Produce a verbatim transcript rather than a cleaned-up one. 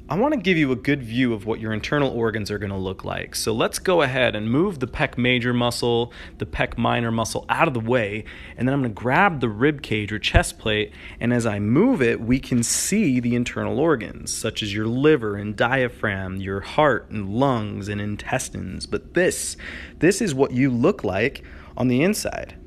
I want to give you a good view of what your internal organs are going to look like. So let's go ahead and move the pec major muscle, the pec minor muscle out of the way, and then I'm going to grab the rib cage or chest plate, and as I move it, we can see the internal organs, such as your liver and diaphragm, your heart and lungs and intestines. But this, this is what you look like on the inside.